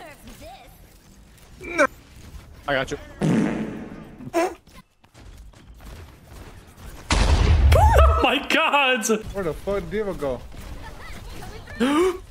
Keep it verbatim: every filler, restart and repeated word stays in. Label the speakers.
Speaker 1: No. I got you.
Speaker 2: Oh my god!
Speaker 3: Where the fuck did it go?